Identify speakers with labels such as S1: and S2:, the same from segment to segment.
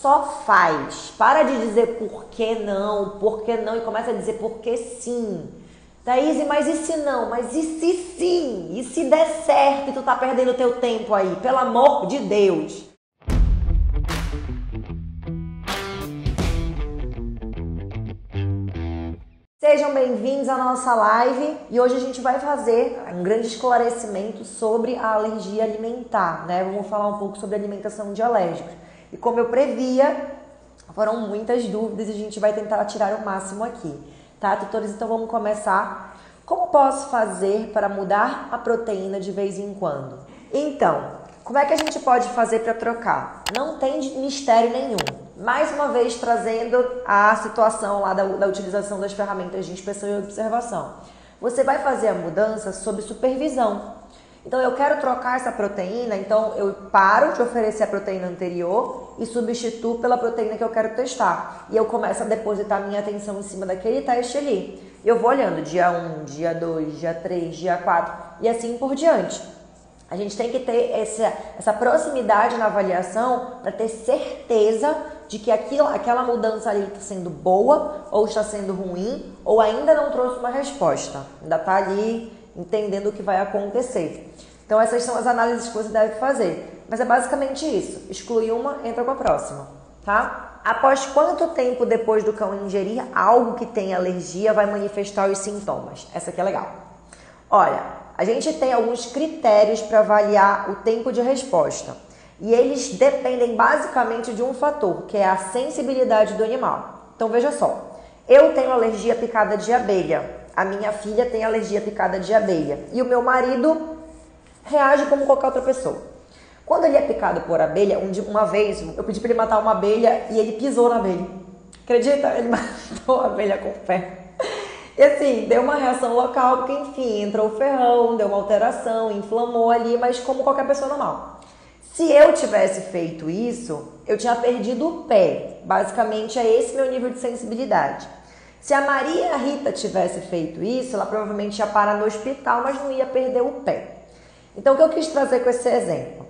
S1: só faz. Para de dizer por que não e começa a dizer por que sim. Thaís, mas e se não? Mas e se sim? E se der certo e tu tá perdendo teu tempo aí? Pelo amor de Deus! Sejam bem-vindos à nossa live e hoje a gente vai fazer um grande esclarecimento sobre a alergia alimentar, né? Vamos falar um pouco sobre alimentação de alérgicos. E como eu previa, foram muitas dúvidas e a gente vai tentar tirar o máximo aqui, tá, tutores? Então vamos começar. Como posso fazer para mudar a proteína de vez em quando? Então, como é que a gente pode fazer para trocar? Não tem mistério nenhum. Mais uma vez trazendo a situação lá da utilização das ferramentas de inspeção e observação. Você vai fazer a mudança sob supervisão. Então eu quero trocar essa proteína, então eu paro de oferecer a proteína anterior e substituo pela proteína que eu quero testar. E eu começo a depositar minha atenção em cima daquele teste ali. Eu vou olhando dia 1, dia 2, dia 3, dia 4 e assim por diante. A gente tem que ter essa proximidade na avaliação para ter certeza de que aquela mudança ali está sendo boa ou está sendo ruim ou ainda não trouxe uma resposta. Ainda está ali entendendo o que vai acontecer. Então essas são as análises que você deve fazer. Mas é basicamente isso. Exclui uma, entra com a próxima, tá? Após quanto tempo depois do cão ingerir algo que tem alergia vai manifestar os sintomas? Essa aqui é legal. Olha, a gente tem alguns critérios para avaliar o tempo de resposta. E eles dependem basicamente de um fator, que é a sensibilidade do animal. Então veja só, eu tenho alergia à picada de abelha, a minha filha tem alergia à picada de abelha e o meu marido reage como qualquer outra pessoa. Quando ele é picado por abelha, uma vez eu pedi para ele matar uma abelha e ele pisou na abelha. Acredita? Ele matou a abelha com o pé. E assim, deu uma reação local, porque enfim, entrou o ferrão, deu uma alteração, inflamou ali, mas como qualquer pessoa normal. Se eu tivesse feito isso, eu tinha perdido o pé. Basicamente é esse meu nível de sensibilidade. Se a Maria Rita tivesse feito isso, ela provavelmente ia parar no hospital, mas não ia perder o pé. Então o que eu quis trazer com esse exemplo?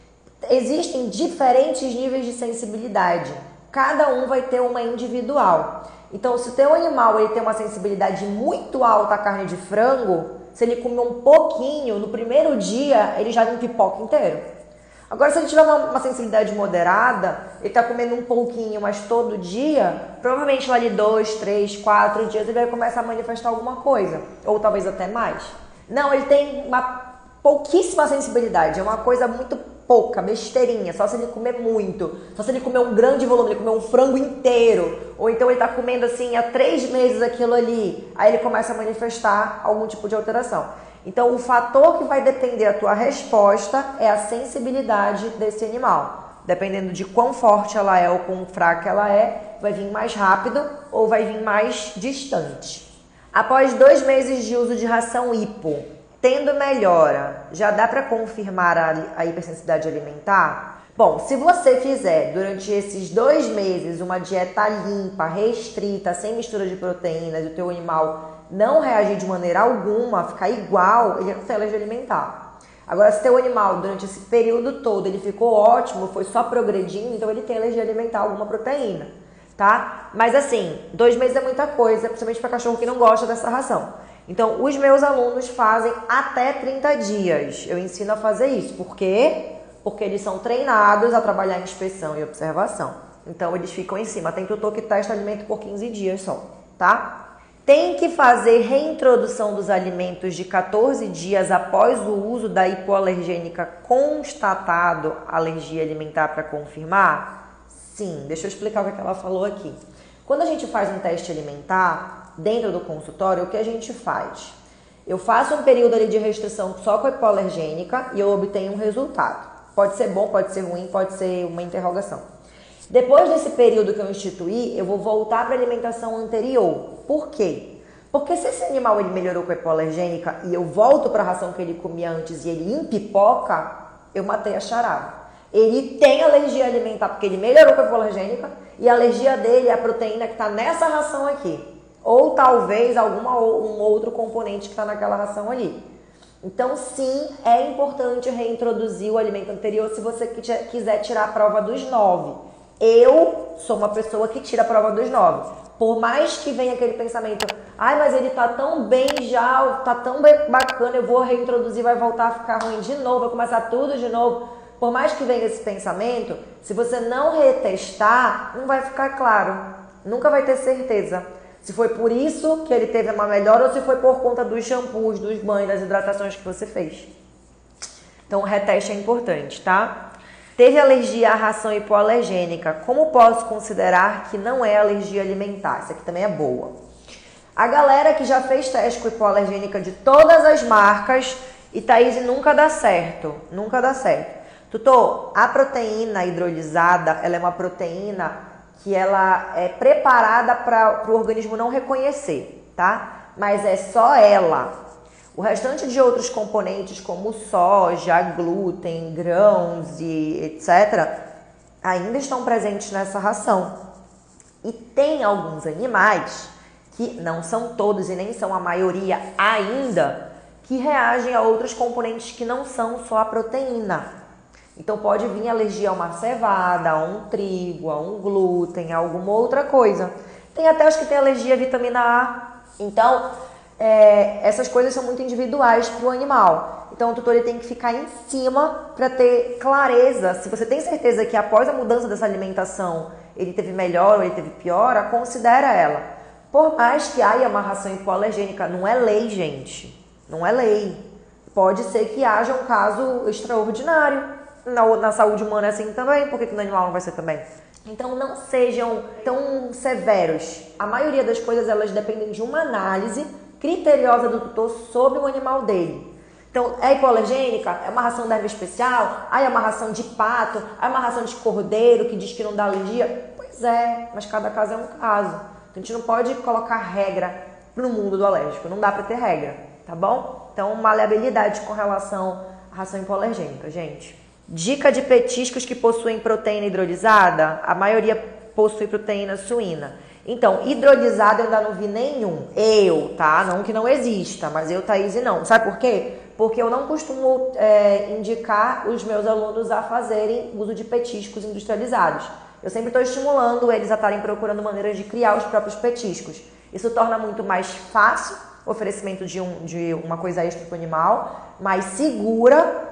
S1: Existem diferentes níveis de sensibilidade. Cada um vai ter uma individual. Então, se o teu animal ele tem uma sensibilidade muito alta à carne de frango, se ele comer um pouquinho, no primeiro dia, ele já não pipoca inteiro. Agora, se ele tiver uma sensibilidade moderada, ele está comendo um pouquinho, mas todo dia, provavelmente lá de 2, 3, 4 dias, ele vai começar a manifestar alguma coisa. Ou talvez até mais. Não, ele tem uma pouquíssima sensibilidade, é uma coisa muito pouca, besteirinha, só se ele comer muito, só se ele comer um grande volume, ele comer um frango inteiro, ou então ele tá comendo assim há 3 meses aquilo ali, aí ele começa a manifestar algum tipo de alteração. Então o fator que vai depender da tua resposta é a sensibilidade desse animal. Dependendo de quão forte ela é ou quão fraca ela é, vai vir mais rápido ou vai vir mais distante. Após 2 meses de uso de ração hipo, tendo melhora, já dá para confirmar a hipersensibilidade alimentar? Bom, se você fizer durante esses 2 meses uma dieta limpa, restrita, sem mistura de proteínas e o teu animal não reagir de maneira alguma, ficar igual, ele não tem alergia alimentar. Agora, se teu animal durante esse período todo ele ficou ótimo, foi só progredindo, então ele tem alergia alimentar a alguma proteína, tá? Mas assim, 2 meses é muita coisa, principalmente para cachorro que não gosta dessa ração. Então, os meus alunos fazem até 30 dias. Eu ensino a fazer isso. Por quê? Porque eles são treinados a trabalhar em inspeção e observação. Então, eles ficam em cima. Tem tutor que testa alimento por 15 dias só, tá? Tem que fazer reintrodução dos alimentos de 14 dias após o uso da hipoalergênica constatado alergia alimentar para confirmar? Sim, deixa eu explicar o que ela falou aqui. Quando a gente faz um teste alimentar, dentro do consultório, o que a gente faz? Eu faço um período ali de restrição só com a hipoalergênica e eu obtenho um resultado. Pode ser bom, pode ser ruim, pode ser uma interrogação. Depois desse período que eu instituí, eu vou voltar para a alimentação anterior. Por quê? Porque se esse animal ele melhorou com a hipoalergênica e eu volto para a ração que ele comia antes e ele empipoca, eu matei a charada. Ele tem alergia alimentar porque ele melhorou com a hipoalergênica e a alergia dele é a proteína que está nessa ração aqui. Ou talvez um outro componente que está naquela ração ali. Então, sim, é importante reintroduzir o alimento anterior se você quiser tirar a prova dos 9. Eu sou uma pessoa que tira a prova dos 9. Por mais que venha aquele pensamento, ai, mas ele tá tão bem já, tá tão bacana, eu vou reintroduzir, vai voltar a ficar ruim de novo, vai começar tudo de novo. Por mais que venha esse pensamento, se você não retestar, não vai ficar claro. Nunca vai ter certeza se foi por isso que ele teve uma melhora ou se foi por conta dos shampoos, dos banhos, das hidratações que você fez. Então, o reteste é importante, tá? Teve alergia à ração hipoalergênica. Como posso considerar que não é alergia alimentar? Essa aqui também é boa. A galera que já fez teste com hipoalergênica de todas as marcas e Thaís nunca dá certo. Nunca dá certo. Tutor, a proteína hidrolisada, ela é uma proteína que ela é preparada para o organismo não reconhecer, tá? Mas é só ela. O restante de outros componentes, como soja, glúten, grãos e etc., ainda estão presentes nessa ração. E tem alguns animais, que não são todos e nem são a maioria ainda, que reagem a outros componentes que não são só a proteína. Então pode vir alergia a uma cevada, a um trigo, a um glúten, a alguma outra coisa. Tem até os que têm alergia à vitamina A. Então, essas coisas são muito individuais para o animal. Então o tutor ele tem que ficar em cima para ter clareza. Se você tem certeza que após a mudança dessa alimentação ele teve melhor ou ele teve pior, considera ela. Por mais que haja uma ração hipoalergênica, não é lei, gente. Não é lei. Pode ser que haja um caso extraordinário. Na saúde humana é assim também, por que no animal não vai ser também? Então não sejam tão severos. A maioria das coisas elas dependem de uma análise criteriosa do tutor sobre o animal dele. Então, é hipoalergênica? É uma ração de erva especial? É uma ração de pato? É uma ração de cordeiro que diz que não dá alergia? Pois é, mas cada caso é um caso. Então, a gente não pode colocar regra no mundo do alérgico, não dá para ter regra, tá bom? Então, maleabilidade com relação à ração hipoalergênica, gente. Dica de petiscos que possuem proteína hidrolisada, a maioria possui proteína suína. Então, hidrolisada eu ainda não vi nenhum. Tá? Não que não exista, mas eu, Thaís, não. Sabe por quê? Porque eu não costumo indicar os meus alunos a fazerem uso de petiscos industrializados. Eu sempre estou estimulando eles a estarem procurando maneiras de criar os próprios petiscos. Isso torna muito mais fácil o oferecimento de uma coisa extra para o animal, mais segura.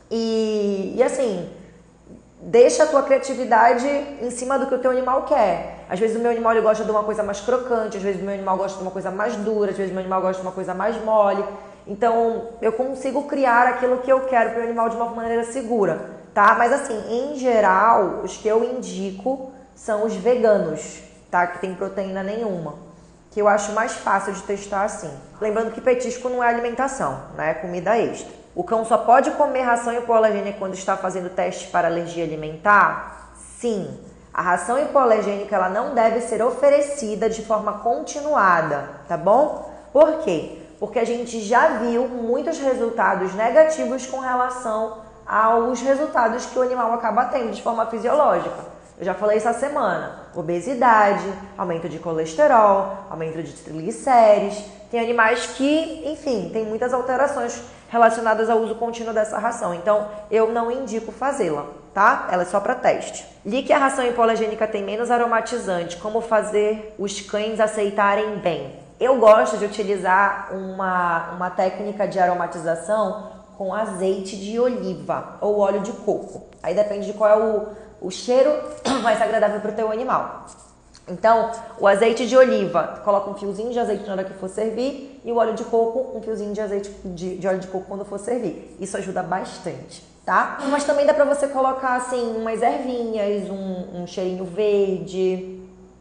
S1: E assim, deixa a tua criatividade em cima do que o teu animal quer. Às vezes o meu animal ele gosta de uma coisa mais crocante, às vezes o meu animal gosta de uma coisa mais dura, às vezes o meu animal gosta de uma coisa mais mole. Então, eu consigo criar aquilo que eu quero para o animal de uma maneira segura, tá? Mas assim, em geral, os que eu indico são os veganos, tá? Que tem proteína nenhuma. Que eu acho mais fácil de testar assim. Lembrando que petisco não é alimentação, né? É comida extra. O cão só pode comer ração hipoalergênica quando está fazendo teste para alergia alimentar? Sim. A ração hipoalergênica ela não deve ser oferecida de forma continuada, tá bom? Por quê? Porque a gente já viu muitos resultados negativos com relação aos resultados que o animal acaba tendo de forma fisiológica. Eu já falei essa semana. Obesidade, aumento de colesterol, aumento de triglicérides. Tem animais que, enfim, tem muitas alterações relacionadas ao uso contínuo dessa ração. Então, eu não indico fazê-la, tá? Ela é só para teste. Li que a ração hipoalergênica tem menos aromatizante. Como fazer os cães aceitarem bem? Eu gosto de utilizar uma técnica de aromatização com azeite de oliva ou óleo de coco. Aí depende de qual é o cheiro mais agradável para o teu animal. Então, o azeite de oliva, coloca um fiozinho de azeite na hora que for servir e o óleo de coco, um fiozinho de azeite de óleo de coco quando for servir. Isso ajuda bastante, tá? Mas também dá pra você colocar, assim, umas ervinhas, um cheirinho verde,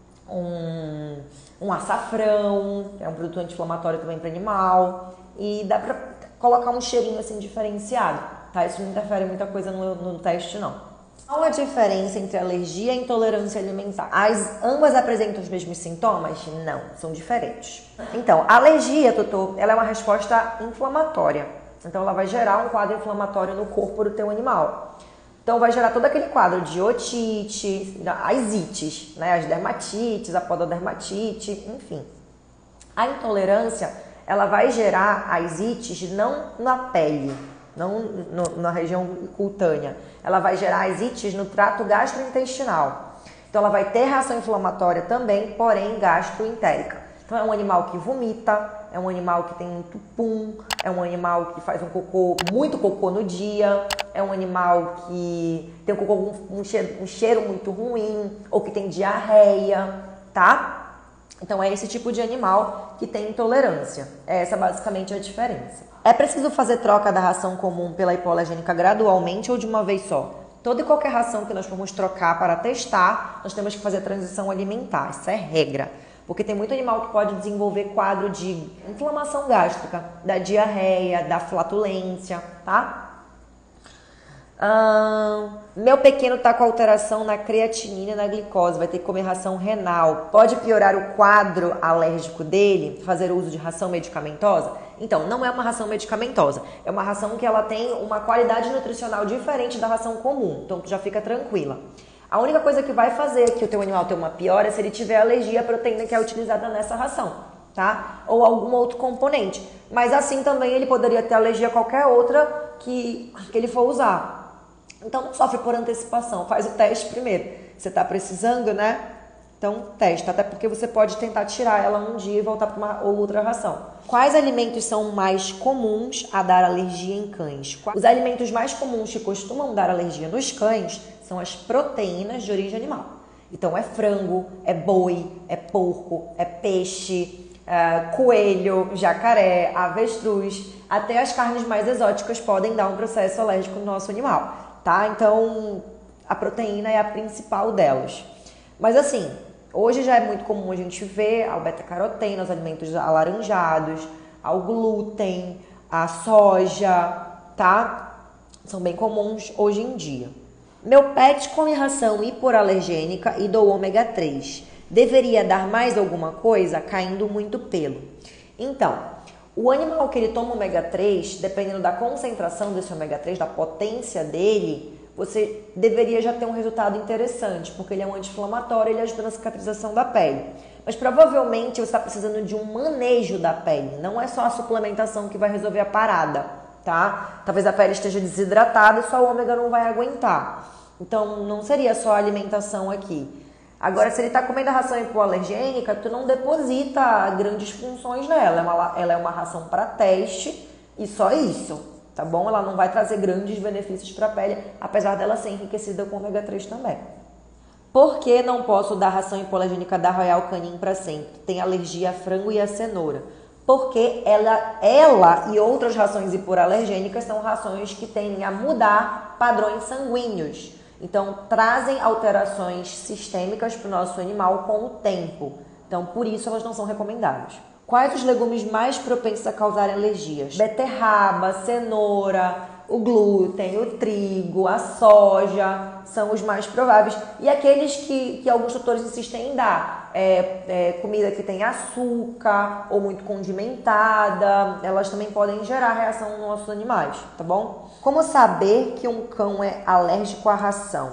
S1: um açafrão, que é um produto anti-inflamatório também para animal. E dá pra colocar um cheirinho, assim, diferenciado, tá? Isso não interfere muita coisa no teste, não. Qual a diferença entre alergia e intolerância alimentar? Ambas apresentam os mesmos sintomas? Não, são diferentes. Então, a alergia, tutor, ela é uma resposta inflamatória. Então, ela vai gerar um quadro inflamatório no corpo do teu animal. Então, vai gerar todo aquele quadro de otite, as ites, né? As dermatites, a pododermatite, enfim. A intolerância, ela vai gerar as ites não na pele, não na região cutânea. Ela vai gerar as ites no trato gastrointestinal. Então ela vai ter reação inflamatória também, porém gastroentérica. Então é um animal que vomita, é um animal que tem muito pum, é um animal que faz muito cocô no dia, é um animal que tem um cocô com um cheiro muito ruim, ou que tem diarreia, tá? Então é esse tipo de animal que tem intolerância. Essa basicamente é a diferença. É preciso fazer troca da ração comum pela hipoalergênica gradualmente ou de uma vez só? Toda e qualquer ração que nós formos trocar para testar, nós temos que fazer a transição alimentar. Isso é regra. Porque tem muito animal que pode desenvolver quadro de inflamação gástrica, da diarreia, da flatulência, tá? Meu pequeno tá com alteração na creatinina e na glicose, vai ter que comer ração renal. Pode piorar o quadro alérgico dele, fazer uso de ração medicamentosa? Então, não é uma ração medicamentosa, é uma ração que ela tem uma qualidade nutricional diferente da ração comum, então tu já fica tranquila. A única coisa que vai fazer que o teu animal tenha uma piora é se ele tiver alergia à proteína que é utilizada nessa ração, tá? Ou algum outro componente. Mas assim também ele poderia ter alergia a qualquer outra que ele for usar. Então não sofre por antecipação, faz o teste primeiro. Você tá precisando, né? Então testa, até porque você pode tentar tirar ela um dia e voltar para uma ou outra ração. Quais alimentos são mais comuns a dar alergia em cães? Os alimentos mais comuns que costumam dar alergia nos cães são as proteínas de origem animal. Então é frango, é boi, é porco, é peixe, coelho, jacaré, avestruz, até as carnes mais exóticas podem dar um processo alérgico no nosso animal, tá? Então a proteína é a principal delas. Mas assim, hoje já é muito comum a gente ver ao beta-caroteno, os alimentos alaranjados, ao glúten, a soja, tá? São bem comuns hoje em dia. Meu pet come ração hipoalergênica e dou ômega 3. Deveria dar mais alguma coisa? Caindo muito pelo. Então, o animal que ele toma ômega 3, dependendo da concentração desse ômega 3, da potência dele, você deveria já ter um resultado interessante, porque ele é um anti-inflamatório, ele ajuda na cicatrização da pele. Mas provavelmente você está precisando de um manejo da pele, não é só a suplementação que vai resolver a parada, tá? Talvez a pele esteja desidratada e só o ômega não vai aguentar. Então não seria só a alimentação aqui. Agora, se ele está comendo a ração hipoalergênica, tu não deposita grandes funções nela, ela é uma ração para teste e só isso. Tá bom? Ela não vai trazer grandes benefícios para a pele, apesar dela ser enriquecida com ômega 3 também. Por que não posso dar ração hipoalergênica da Royal Canin para sempre? Tem alergia a frango e a cenoura. Porque ela e outras rações hipoalergênicas são rações que tendem a mudar padrões sanguíneos. Então, trazem alterações sistêmicas para o nosso animal com o tempo. Então, por isso elas não são recomendadas. Quais os legumes mais propensos a causar alergias? Beterraba, cenoura, o glúten, o trigo, a soja são os mais prováveis. E aqueles que alguns tutores insistem em dar. Comida que tem açúcar ou muito condimentada, elas também podem gerar reação nos nossos animais, tá bom? Como saber que um cão é alérgico à ração?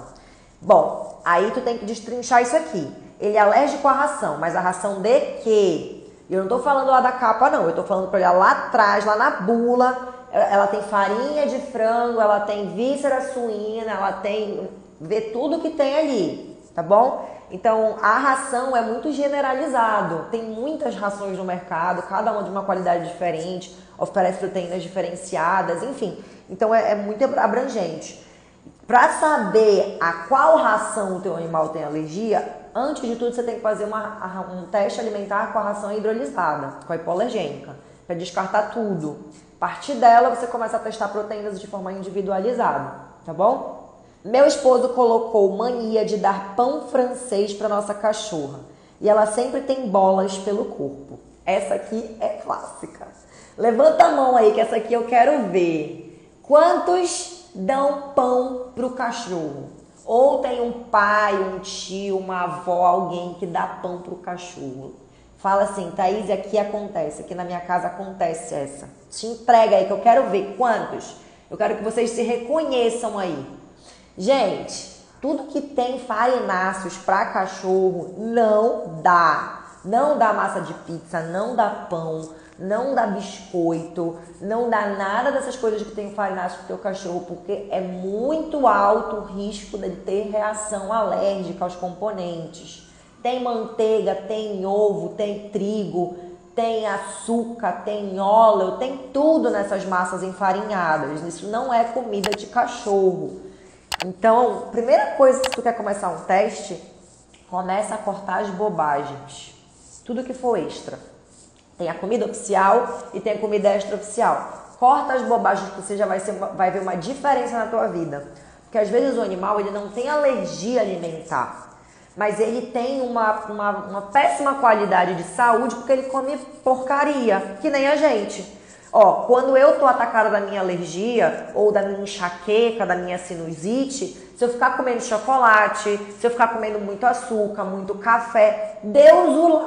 S1: Bom, aí tu tem que destrinchar isso aqui. Ele é alérgico à ração, mas a ração de quê? Eu não tô falando lá da capa, não. Eu tô falando pra olhar lá atrás, lá na bula. Ela tem farinha de frango, ela tem víscera suína, ela tem... Vê tudo que tem ali, tá bom? Então, a ração é muito generalizado. Tem muitas rações no mercado, cada uma de uma qualidade diferente, oferece proteínas diferenciadas, enfim. Então, é muito abrangente. Para saber a qual ração o teu animal tem alergia, antes de tudo você tem que fazer um teste alimentar com a ração hidrolisada, com a hipoalergênica, para descartar tudo. A partir dela você começa a testar proteínas de forma individualizada, tá bom? Meu esposo colocou mania de dar pão francês para nossa cachorra e ela sempre tem bolas pelo corpo. Essa aqui é clássica. Levanta a mão aí que essa aqui eu quero ver. Quantos dão pão pro cachorro? Ou tem um pai, um tio, uma avó, alguém que dá pão pro cachorro? Fala assim, Thaís, aqui acontece, aqui na minha casa acontece essa. Te entrega aí que eu quero ver quantos. Eu quero que vocês se reconheçam aí. Gente, tudo que tem farináceos para cachorro não dá. Não dá massa de pizza, não dá pão, não dá biscoito, não dá nada dessas coisas que tem farináceo pro teu cachorro, porque é muito alto o risco dele ter reação alérgica aos componentes. Tem manteiga, tem ovo, tem trigo, tem açúcar, tem óleo, tem tudo nessas massas enfarinhadas. Isso não é comida de cachorro. Então, primeira coisa, se tu quer começar um teste, começa a cortar as bobagens. Tudo que for extra. Tem a comida oficial e tem a comida extra-oficial. Corta as bobagens que você já vai ver uma diferença na tua vida. Porque às vezes o animal ele não tem alergia alimentar, mas ele tem uma péssima qualidade de saúde porque ele come porcaria, que nem a gente. Ó, quando eu tô atacada da minha alergia ou da minha enxaqueca, da minha sinusite, se eu ficar comendo chocolate, se eu ficar comendo muito açúcar, muito café, Deus o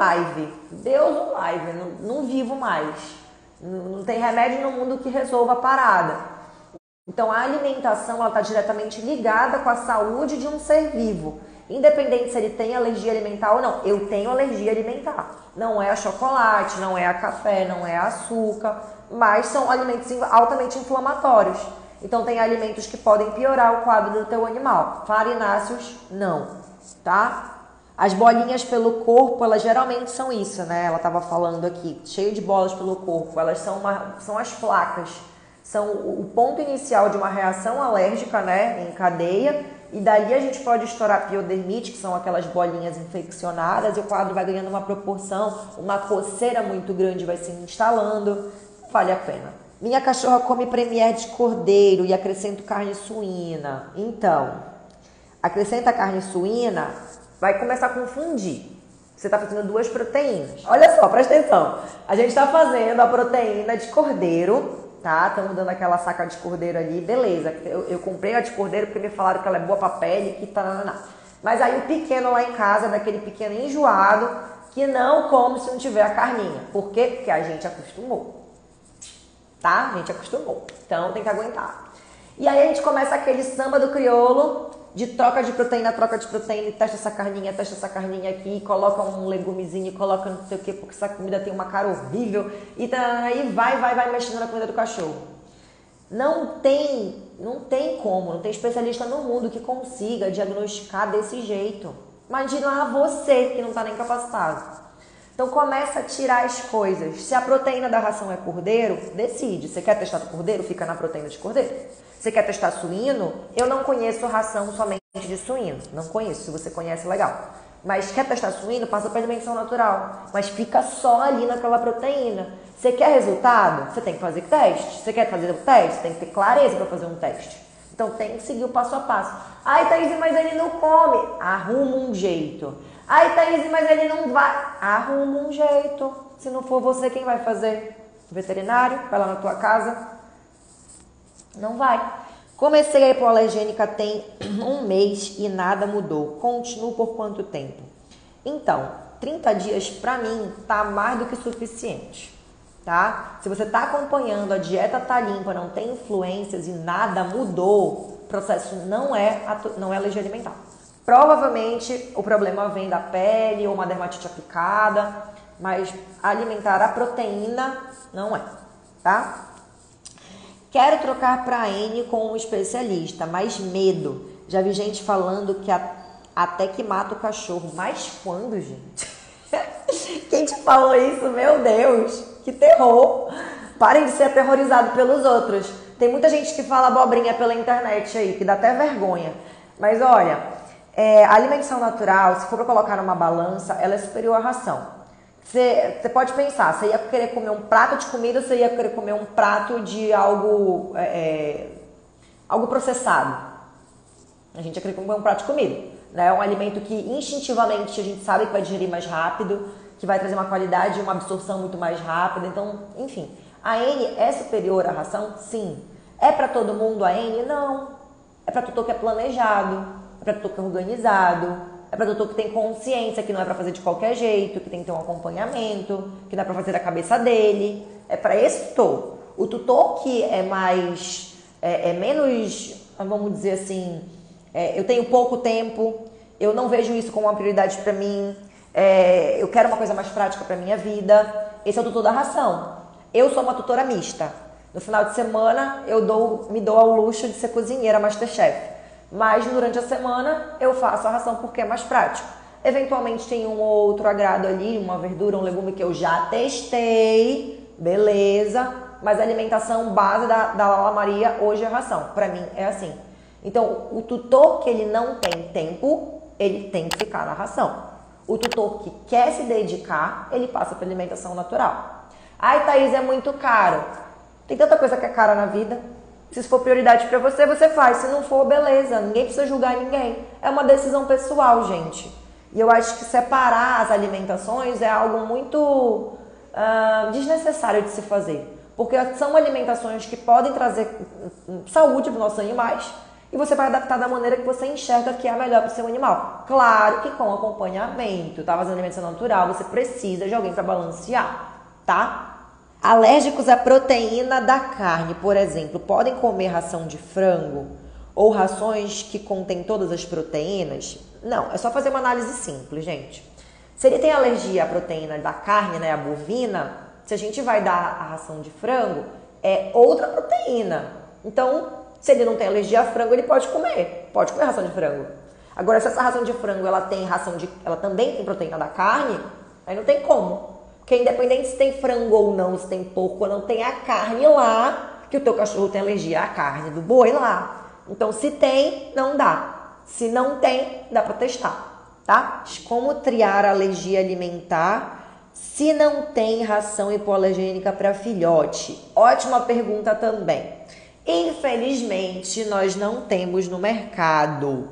S1: live, não vivo mais. Não tem remédio no mundo que resolva a parada. Então a alimentação ela está diretamente ligada com a saúde de um ser vivo. Independente se ele tem alergia alimentar ou não, eu tenho alergia alimentar. Não é a chocolate, não é a café, não é a açúcar, mas são alimentos altamente inflamatórios. Então tem alimentos que podem piorar o quadro do teu animal. Farináceos, não, tá? As bolinhas pelo corpo, elas geralmente são isso, né? Ela estava falando aqui, cheio de bolas pelo corpo. Elas são as placas, são o ponto inicial de uma reação alérgica, né? Em cadeia. E dali a gente pode estourar piodermite, que são aquelas bolinhas infeccionadas, e o quadro vai ganhando uma proporção, uma coceira muito grande vai se instalando. Vale a pena. Minha cachorra come premier de cordeiro e acrescento carne suína. Então, acrescenta carne suína, vai começar a confundir. Você está fazendo duas proteínas. Olha só, presta atenção. A gente está fazendo a proteína de cordeiro, tá? Estamos dando aquela saca de cordeiro ali, beleza. Eu comprei a de cordeiro porque me falaram que ela é boa pra pele, que tá. Mas aí o pequeno lá em casa, daquele pequeno enjoado, que não come se não tiver a carninha. Por quê? Porque a gente acostumou. Tá? A gente acostumou. Então tem que aguentar. E aí a gente começa aquele samba do crioulo, de troca de proteína, e testa essa carninha aqui, coloca um legumezinho, coloca não sei o que, porque essa comida tem uma cara horrível, e aí vai mexendo na comida do cachorro. Não tem como, não tem especialista no mundo que consiga diagnosticar desse jeito. Imagina você que não está nem capacitado. Então começa a tirar as coisas. Se a proteína da ração é cordeiro, decide. Você quer testar cordeiro? Fica na proteína de cordeiro. Você quer testar suíno? Eu não conheço ração somente de suíno. Não conheço. Se você conhece, legal. Mas quer testar suíno? Passa para alimentação natural. Mas fica só ali naquela proteína. Você quer resultado? Você tem que fazer teste. Você quer fazer o teste? Você tem que ter clareza para fazer um teste. Então tem que seguir o passo a passo. Ai, Thaís, mas ele não come. Arruma um jeito. Ai, Thaís, mas ele não vai. Arruma um jeito. Se não for você, quem vai fazer? O veterinário? Vai lá na tua casa? Não vai. Comecei a hipoalergênica tem 1 mês e nada mudou. Continuo por quanto tempo? Então, 30 dias pra mim tá mais do que suficiente, tá? Se você tá acompanhando, a dieta tá limpa, não tem influências e nada mudou, o processo não é alergia alimentar. Provavelmente o problema vem da pele ou uma dermatite aplicada, mas alimentar a proteína não é, tá? Quero trocar para N com um especialista, mas medo. Já vi gente falando que até que mata o cachorro. Mas quando, gente? Quem te falou isso? Meu Deus, que terror. Parem de ser aterrorizados pelos outros. Tem muita gente que fala abobrinha pela internet aí, que dá até vergonha. Mas olha, a alimentação natural, se for para colocar numa balança, ela é superior à ração. Você pode pensar, você ia querer comer um prato de comida ou você ia querer comer um prato de algo processado? A gente ia querer comer um prato de comida, né? É um alimento que instintivamente a gente sabe que vai digerir mais rápido, que vai trazer uma qualidade e uma absorção muito mais rápida. Então, enfim, a N é superior à ração? Sim. É para todo mundo a N? Não. É para tutor que é planejado, é para tutor que é organizado, é para tutor que tem consciência que não é para fazer de qualquer jeito, que tem que ter um acompanhamento, que dá para fazer da cabeça dele. É para esse tutor. O tutor que é mais, menos, vamos dizer assim, eu tenho pouco tempo, eu não vejo isso como uma prioridade para mim, eu quero uma coisa mais prática para minha vida. Esse é o tutor da ração. Eu sou uma tutora mista. No final de semana me dou ao luxo de ser cozinheira Masterchef. Mas durante a semana eu faço a ração porque é mais prático. Eventualmente tem um ou outro agrado ali, uma verdura, um legume que eu já testei, beleza. Mas a alimentação base da Lala Maria hoje é ração. Pra mim é assim. Então o tutor que ele não tem tempo, ele tem que ficar na ração. O tutor que quer se dedicar, ele passa para alimentação natural. Ai, Thaís, é muito caro. Tem tanta coisa que é cara na vida. Se isso for prioridade para você, você faz. Se não for, beleza. Ninguém precisa julgar ninguém. É uma decisão pessoal, gente. E eu acho que separar as alimentações é algo muito desnecessário de se fazer. Porque são alimentações que podem trazer saúde para os nossos animais. E você vai adaptar da maneira que você enxerga que é a melhor para o seu animal. Claro que com acompanhamento, tá? Fazendo alimentação natural, você precisa de alguém para balancear, tá? Alérgicos à proteína da carne, por exemplo, podem comer ração de frango ou rações que contêm todas as proteínas? Não, é só fazer uma análise simples, gente. Se ele tem alergia à proteína da carne, né, a bovina, se a gente vai dar a ração de frango, é outra proteína. Então, se ele não tem alergia a frango, ele pode comer ração de frango. Agora, se essa ração de frango ela também tem proteína da carne, aí não tem como. Porque independente se tem frango ou não, se tem porco ou não, tem a carne lá, que o teu cachorro tem alergia à carne do boi lá. Então, se tem, não dá. Se não tem, dá pra testar, tá? Como triar a alergia alimentar se não tem ração hipoalergênica para filhote? Ótima pergunta também. Infelizmente, nós não temos no mercado,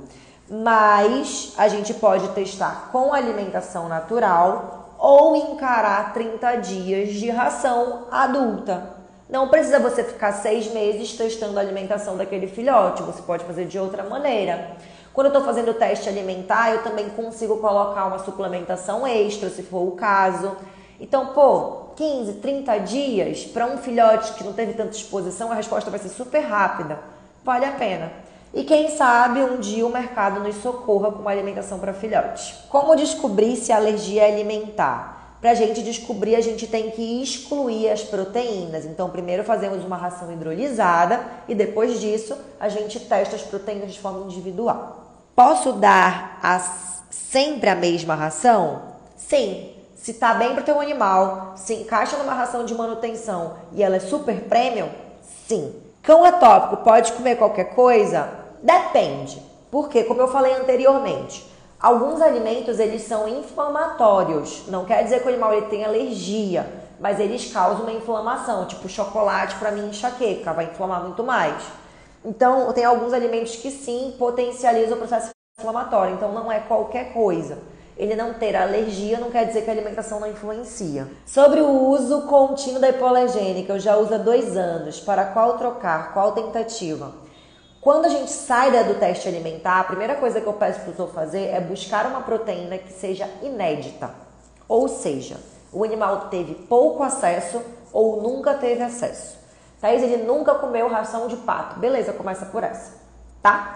S1: mas a gente pode testar com alimentação natural ou encarar 30 dias de ração adulta. Não precisa você ficar 6 meses testando a alimentação daquele filhote, você pode fazer de outra maneira. Quando eu estou fazendo o teste alimentar, eu também consigo colocar uma suplementação extra, se for o caso. Então, 15, 30 dias para um filhote que não teve tanta exposição, a resposta vai ser super rápida. Vale a pena. E quem sabe um dia o mercado nos socorra com uma alimentação para filhotes. Como descobrir se a alergia é alimentar? Para a gente descobrir, a gente tem que excluir as proteínas. Então, primeiro fazemos uma ração hidrolisada e depois disso a gente testa as proteínas de forma individual. Posso dar sempre a mesma ração? Sim. Se tá bem pro teu animal, se encaixa numa ração de manutenção e ela é super premium, sim. Cão atópico pode comer qualquer coisa? Depende. Porque, como eu falei anteriormente, alguns alimentos eles são inflamatórios. Não quer dizer que o animal ele tem alergia, mas eles causam uma inflamação. Tipo chocolate, para mim, enxaqueca, vai inflamar muito mais. Então, tem alguns alimentos que sim potencializam o processo inflamatório. Então, não é qualquer coisa. Ele não ter alergia não quer dizer que a alimentação não influencia. Sobre o uso contínuo da hipoalergênica, eu já uso há 2 anos. Para qual trocar? Qual tentativa? Quando a gente sai do teste alimentar, a primeira coisa que eu peço para o tutor fazer é buscar uma proteína que seja inédita. Ou seja, o animal teve pouco acesso ou nunca teve acesso. Thaís, ele nunca comeu ração de pato. Beleza, começa por essa, tá?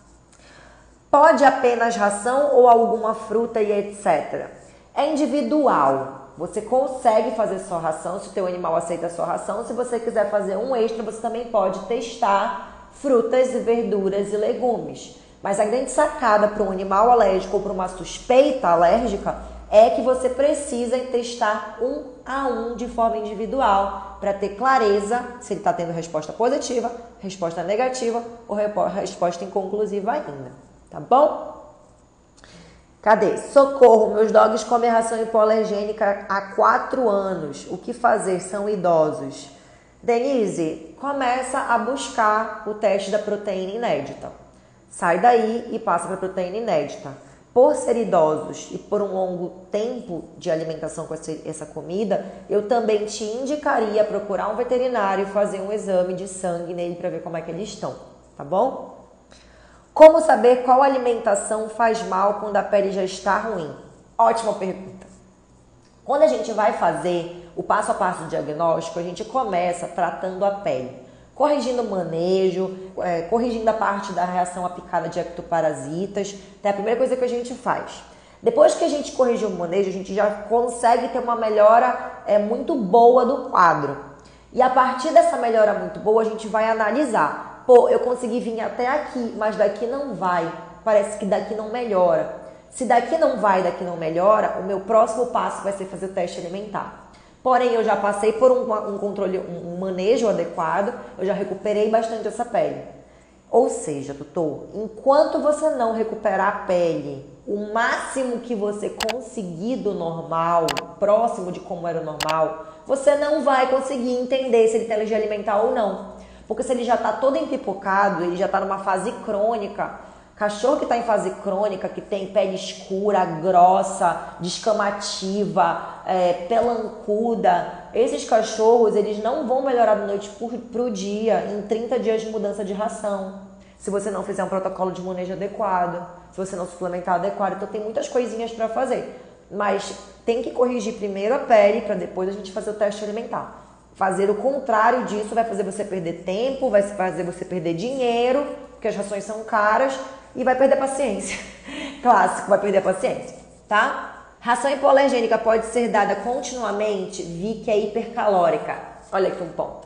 S1: Pode apenas ração ou alguma fruta e etc. É individual. Você consegue fazer só ração se o teu animal aceita a sua ração. Se você quiser fazer um extra, você também pode testar frutas, verduras e legumes. Mas a grande sacada para um animal alérgico ou para uma suspeita alérgica é que você precisa testar 1 a 1 de forma individual para ter clareza se ele está tendo resposta positiva, resposta negativa ou resposta inconclusiva ainda. Tá bom? Cadê? Socorro, meus dogs comem ração hipoalergênica há 4 anos. O que fazer? São idosos. Denise, começa a buscar o teste da proteína inédita. Sai daí e passa para a proteína inédita. Por ser idosos e por um longo tempo de alimentação com essa comida, eu também te indicaria procurar um veterinário e fazer um exame de sangue nele para ver como é que eles estão. Tá bom? Como saber qual alimentação faz mal quando a pele já está ruim? Ótima pergunta. Quando a gente vai fazer o passo a passo do diagnóstico, a gente começa tratando a pele, corrigindo o manejo, corrigindo a parte da reação à picada de ectoparasitas. É a primeira coisa que a gente faz. Depois que a gente corrigiu o manejo, a gente já consegue ter uma melhora muito boa do quadro. E a partir dessa melhora muito boa, a gente vai analisar. Pô, eu consegui vir até aqui, mas daqui não vai. Parece que daqui não melhora. Se daqui não vai, daqui não melhora, o meu próximo passo vai ser fazer o teste alimentar. Porém, eu já passei por um controle, um manejo adequado, eu já recuperei bastante essa pele. Ou seja, tutor, enquanto você não recuperar a pele, o máximo que você conseguir do normal, próximo de como era o normal, você não vai conseguir entender se ele tem alergia alimentar ou não. Porque se ele já está todo empipocado, ele já está numa fase crônica. Cachorro que está em fase crônica, que tem pele escura, grossa, descamativa, pelancuda, esses cachorros eles não vão melhorar da noite para o dia em 30 dias de mudança de ração. Se você não fizer um protocolo de manejo adequado, se você não suplementar adequado. Então tem muitas coisinhas para fazer. Mas tem que corrigir primeiro a pele para depois a gente fazer o teste alimentar. Fazer o contrário disso vai fazer você perder tempo, vai fazer você perder dinheiro, porque as rações são caras, e vai perder a paciência. Clássico, vai perder a paciência, tá? Ração hipoalergênica pode ser dada continuamente, vi que é hipercalórica. Olha aqui um ponto.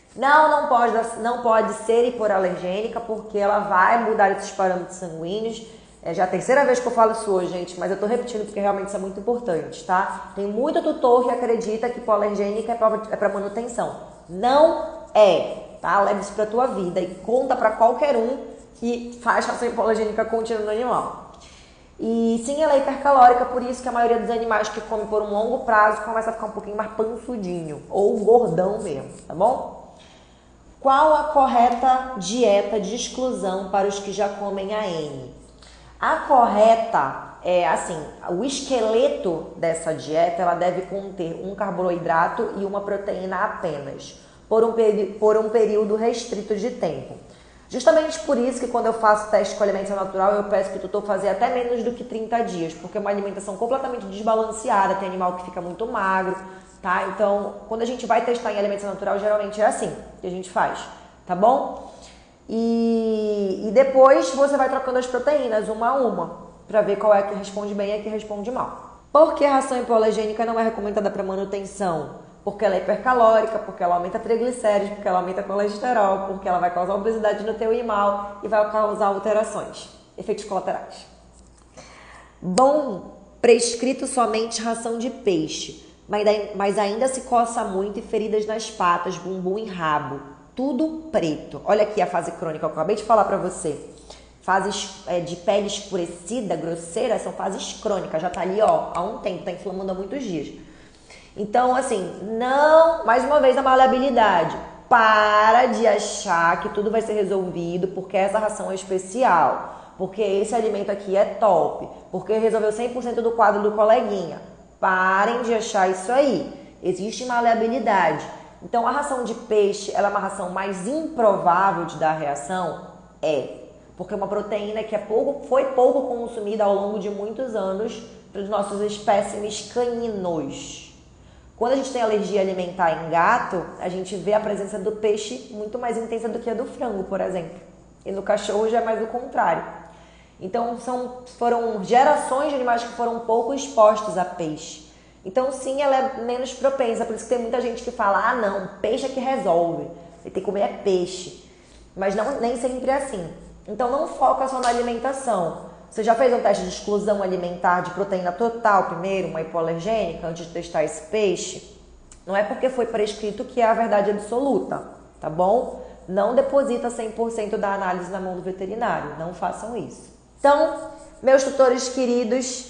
S1: Não pode ser hipoalergênica, porque ela vai mudar esses parâmetros sanguíneos. É já a terceira vez que eu falo isso hoje, gente, mas eu tô repetindo porque realmente isso é muito importante, tá? Tem muito tutor que acredita que hipoalergênica é pra manutenção. Não é, tá? Leve isso pra tua vida e conta pra qualquer um que faz ração hipoalergênica contínua no animal. E sim, ela é hipercalórica, por isso que a maioria dos animais que comem por um longo prazo começa a ficar um pouquinho mais pançudinho, ou gordão mesmo, tá bom? Qual a correta dieta de exclusão para os que já comem AM? A correta é assim, o esqueleto dessa dieta ela deve conter um carboidrato e uma proteína apenas, por um período restrito de tempo. Justamente por isso que quando eu faço teste com alimentação natural, eu peço que o tutor fazer até menos do que 30 dias, porque é uma alimentação completamente desbalanceada, tem animal que fica muito magro, tá? Então, quando a gente vai testar em alimentação natural, geralmente é assim que a gente faz, tá bom? E depois você vai trocando as proteínas uma a uma, para ver qual é a que responde bem e a que responde mal. Por que a ração hipoalergênica não é recomendada para manutenção? Porque ela é hipercalórica, porque ela aumenta triglicéridos, porque ela aumenta colesterol, porque ela vai causar obesidade no teu animal e vai causar alterações, efeitos colaterais. Bom, prescrito somente ração de peixe, mas ainda se coça muito e feridas nas patas, bumbum e rabo. Tudo preto. Olha aqui a fase crônica que eu acabei de falar pra você. Fases de pele escurecida, grosseira, são fases crônicas. Já tá ali, ó, há um tempo, tá inflamando há muitos dias. Então, assim, mais uma vez a maleabilidade. Para de achar que tudo vai ser resolvido porque essa ração é especial. Porque esse alimento aqui é top. Porque resolveu 100% do quadro do coleguinha. Parem de achar isso aí. Existe maleabilidade. Então, a ração de peixe, ela é uma ração mais improvável de dar reação? É. Porque é uma proteína que foi pouco consumida ao longo de muitos anos pelos nossos espécimes caninos. Quando a gente tem alergia alimentar em gato, a gente vê a presença do peixe muito mais intensa do que a do frango, por exemplo. E no cachorro já é mais o contrário. Então, foram gerações de animais que foram pouco expostos a peixe. Então, sim, ela é menos propensa. Por isso que tem muita gente que fala, não, peixe é que resolve. Ele tem que comer peixe. Mas nem sempre é assim. Então, não foca só na alimentação. Você já fez um teste de exclusão alimentar de proteína total primeiro, uma hipoalergênica, antes de testar esse peixe? Não é porque foi prescrito que é a verdade absoluta, tá bom? Não deposita 100% da análise na mão do veterinário, não façam isso. Então, meus tutores queridos,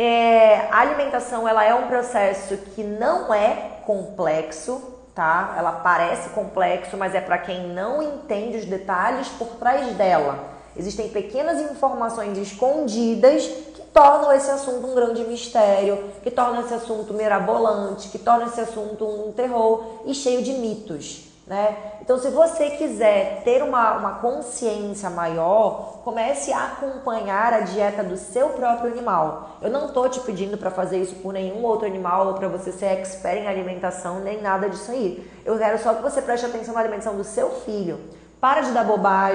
S1: a alimentação ela é um processo que não é complexo, tá? Ela parece complexo, mas é para quem não entende os detalhes por trás dela. Existem pequenas informações escondidas que tornam esse assunto um grande mistério, que tornam esse assunto mirabolante, que tornam esse assunto um terror e cheio de mitos, né? Então, se você quiser ter uma consciência maior, comece a acompanhar a dieta do seu próprio animal. Eu não estou te pedindo para fazer isso por nenhum outro animal ou para você ser expert em alimentação, nem nada disso aí. Eu quero só que você preste atenção na alimentação do seu filho. Para de dar bobagem,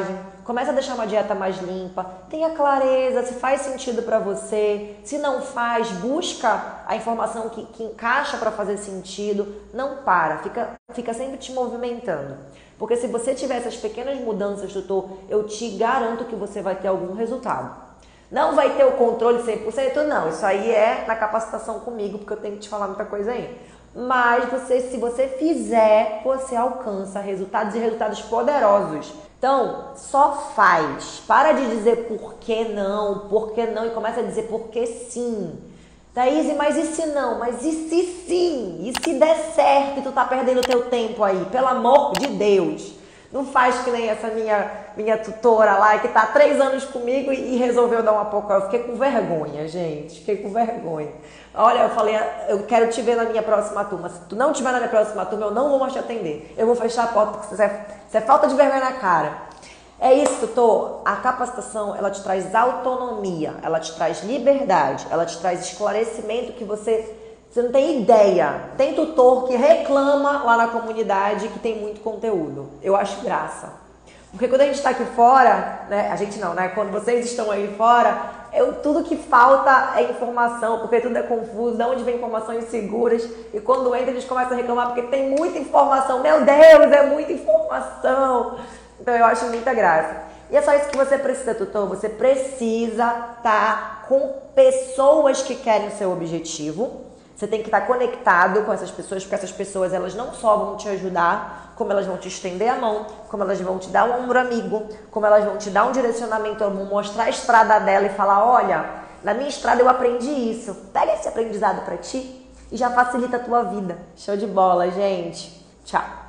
S1: começa a deixar uma dieta mais limpa, tenha clareza se faz sentido para você, se não faz, busca a informação que encaixa para fazer sentido, não para, fica sempre te movimentando. Porque se você tiver essas pequenas mudanças, tutor, eu te garanto que você vai ter algum resultado. Não vai ter o controle 100%, não. Isso aí é na capacitação comigo, porque eu tenho que te falar muita coisa aí. Mas se você fizer, você alcança resultados e resultados poderosos. Então, só faz. Para de dizer por que não e começa a dizer por que sim. Thaís, mas e se não? Mas e se sim? E se der certo e tu tá perdendo teu tempo aí? Pelo amor de Deus. Não faz que nem essa minha tutora lá, que tá há 3 anos comigo e resolveu dar uma pouco. Eu fiquei com vergonha, gente. Fiquei com vergonha. Olha, eu falei, eu quero te ver na minha próxima turma. Se tu não estiver na minha próxima turma, eu não vou mais te atender. Eu vou fechar a porta porque isso é falta de vergonha na cara. É isso, tutor. A capacitação, ela te traz autonomia, ela te traz liberdade, ela te traz esclarecimento que você não tem ideia. Tem tutor que reclama lá na comunidade que tem muito conteúdo. Eu acho graça. Porque quando a gente está aqui fora, né? A gente não, né? Quando vocês estão aí fora, tudo que falta é informação, porque tudo é confuso, de onde vem informações inseguras. E quando entra, eles começam a reclamar porque tem muita informação. Meu Deus, é muita informação. Então eu acho muita graça. E é só isso que você precisa, tutor. Você precisa estar com pessoas que querem o seu objetivo. Você tem que estar conectado com essas pessoas, porque essas pessoas, elas não só vão te ajudar, como elas vão te estender a mão, como elas vão te dar um ombro amigo, como elas vão te dar um direcionamento, vão mostrar a estrada dela e falar, olha, na minha estrada eu aprendi isso. Pega esse aprendizado pra ti e já facilita a tua vida. Show de bola, gente. Tchau.